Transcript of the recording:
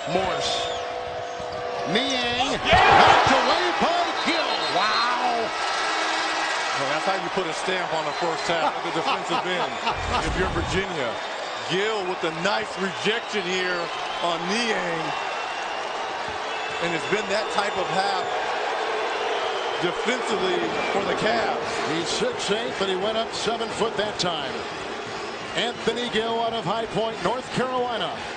Morris. Niang. Knocked away by Gill. Wow. Well, that's how you put a stamp on the first half of the defensive end. If you're Virginia. Gill with a nice rejection here on Niang. And it's been that type of half defensively for the Cavs. He's 6'8", but he went up 7 foot that time. Anthony Gill out of High Point, North Carolina.